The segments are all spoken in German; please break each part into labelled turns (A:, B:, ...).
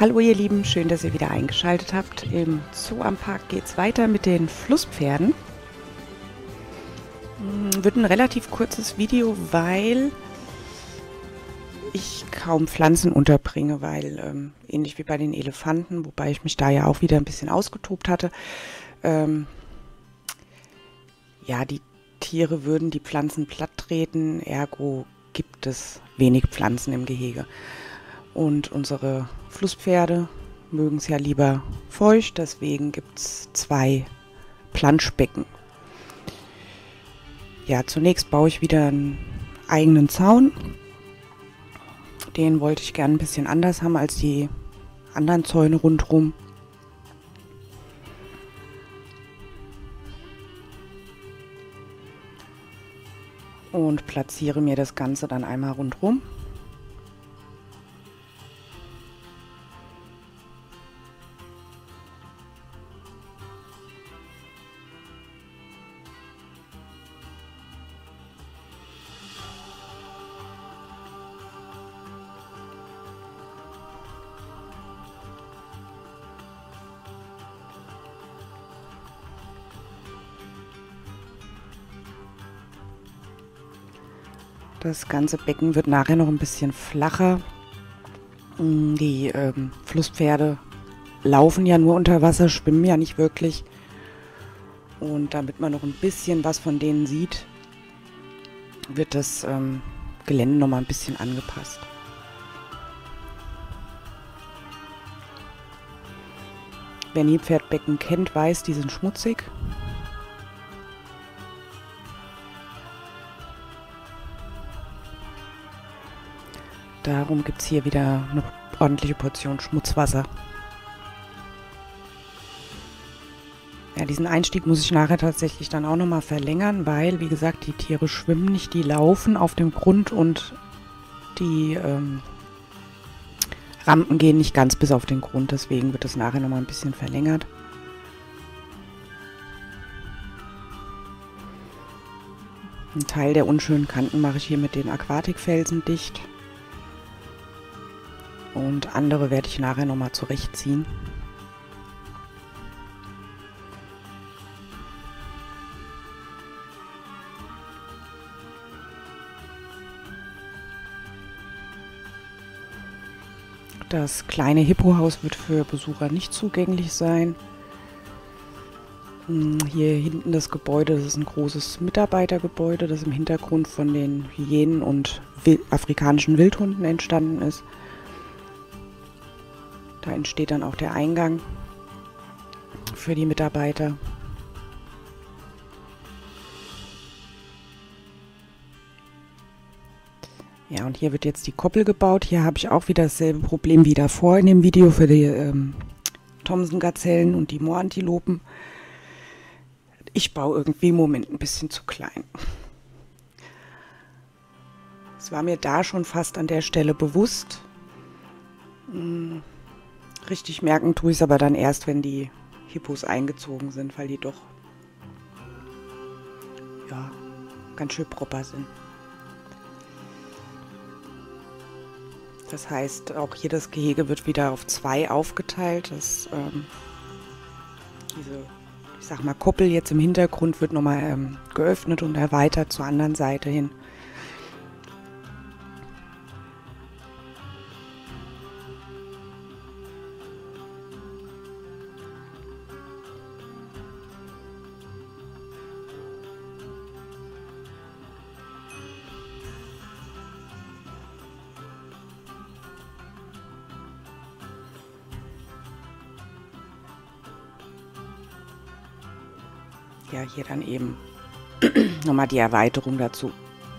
A: Hallo ihr Lieben, schön, dass ihr wieder eingeschaltet habt. Im Zoo am Park geht es weiter mit den Flusspferden. Wird ein relativ kurzes Video, weil ich kaum Pflanzen unterbringe, weil ähnlich wie bei den Elefanten, wobei ich mich da ja auch wieder ein bisschen ausgetobt hatte, ja, die Tiere würden die Pflanzen platt treten, ergo gibt es wenig Pflanzen im Gehege. Und unsere Flusspferde mögen es ja lieber feucht, deswegen gibt es 2 Planschbecken. Ja, zunächst baue ich wieder einen eigenen Zaun. Den wollte ich gern ein bisschen anders haben als die anderen Zäune rundherum. Und platziere mir das Ganze dann einmal rundherum. Das ganze Becken wird nachher noch ein bisschen flacher. Die Flusspferde laufen ja nur unter Wasser, schwimmen ja nicht wirklich. Und damit man noch ein bisschen was von denen sieht, wird das Gelände noch mal ein bisschen angepasst. Wer Nilpferdbecken kennt, weiß, die sind schmutzig. Darum gibt es hier wieder eine ordentliche Portion Schmutzwasser. Ja, diesen Einstieg muss ich nachher tatsächlich dann auch nochmal verlängern, weil, wie gesagt, die Tiere schwimmen nicht, die laufen auf dem Grund und die Rampen gehen nicht ganz bis auf den Grund, deswegen wird das nachher nochmal ein bisschen verlängert. Ein Teil der unschönen Kanten mache ich hier mit den Aquatikfelsen dicht. Und andere werde ich nachher nochmal zurechtziehen. Das kleine Hippohaus wird für Besucher nicht zugänglich sein. Hier hinten das Gebäude, das ist ein großes Mitarbeitergebäude, das im Hintergrund von den Hyänen und afrikanischen Wildhunden entstanden ist. Da entsteht dann auch der Eingang für die Mitarbeiter. Ja, und hier wird jetzt die Koppel gebaut. Hier habe ich auch wieder dasselbe Problem wie davor in dem Video für die Thomson-Gazellen und die Moorantilopen. Ich baue irgendwie im Moment ein bisschen zu klein. Es war mir da schon fast an der Stelle bewusst. Richtig merken tue ich es aber dann erst, wenn die Hippos eingezogen sind, weil die doch ja, ganz schön proper sind. Das heißt, auch hier das Gehege wird wieder auf 2 aufgeteilt. Diese, ich sag mal, Koppel jetzt im Hintergrund wird nochmal geöffnet und erweitert zur anderen Seite hin. Ja, hier dann eben nochmal die Erweiterung dazu.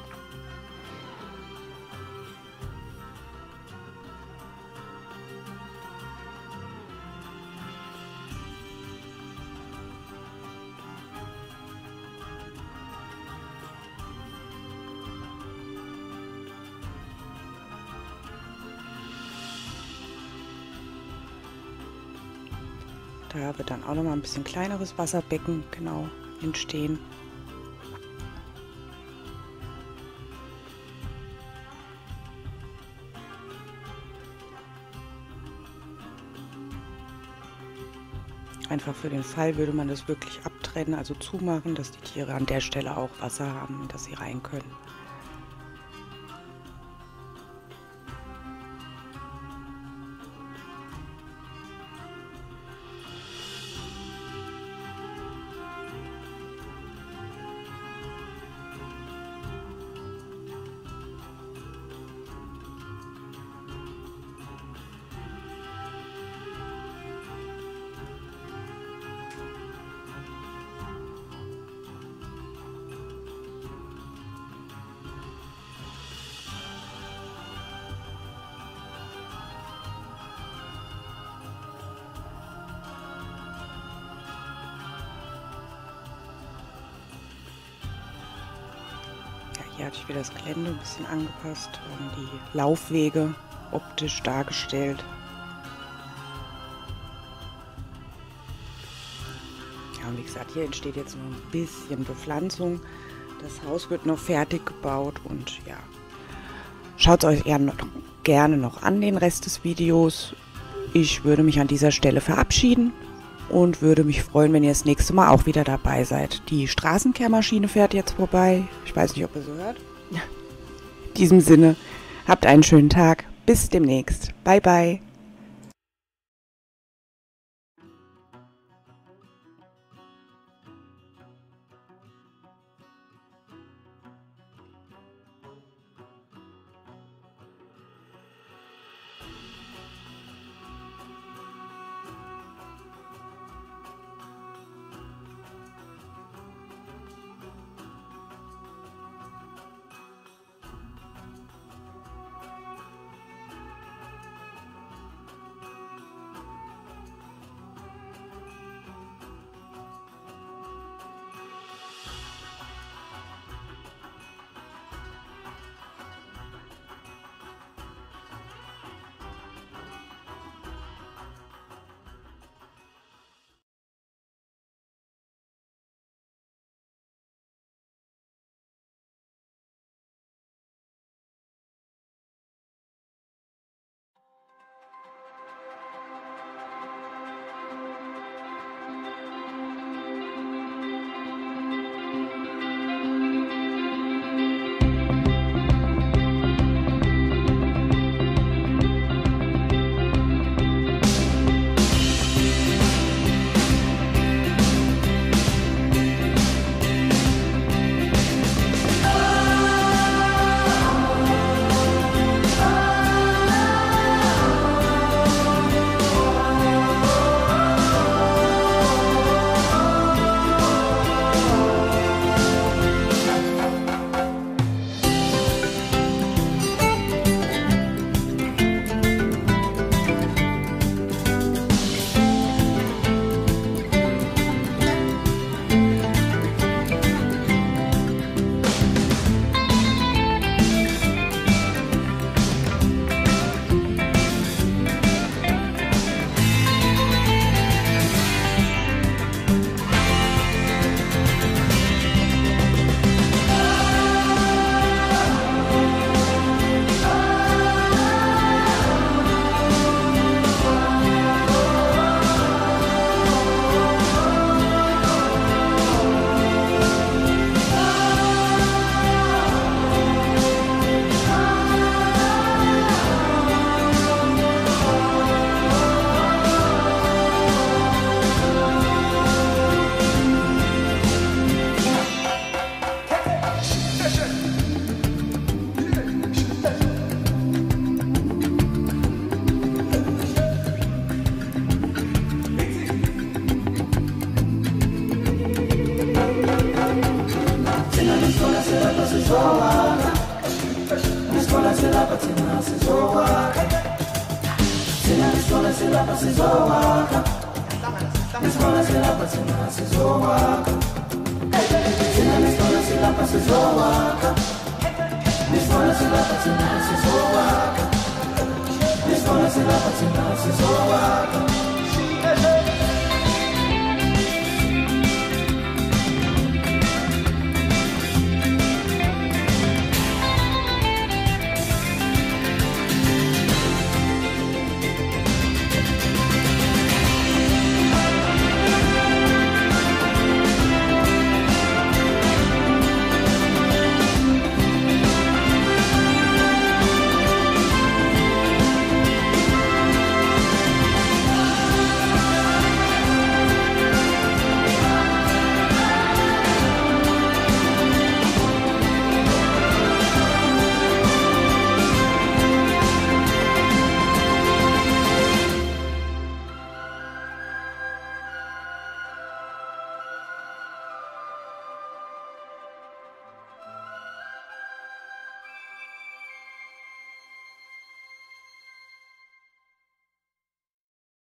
A: Da wird dann auch nochmal ein bisschen kleineres Wasserbecken genau entstehen. Einfach für den Fall würde man das wirklich abtrennen, also zumachen, dass die Tiere an der Stelle auch Wasser haben und dass sie rein können. Hier hatte ich wieder das Gelände ein bisschen angepasst, die Laufwege optisch dargestellt. Ja, und wie gesagt, hier entsteht jetzt noch ein bisschen Bepflanzung. Das Haus wird noch fertig gebaut und ja, schaut es euch gerne noch an, den Rest des Videos. Ich würde mich an dieser Stelle verabschieden und würde mich freuen, wenn ihr das nächste Mal auch wieder dabei seid. Die Straßenkehrmaschine fährt jetzt vorbei. Ich weiß nicht, ob ihr sie hört. In diesem Sinne, habt einen schönen Tag. Bis demnächst. Bye, bye.
B: This one is a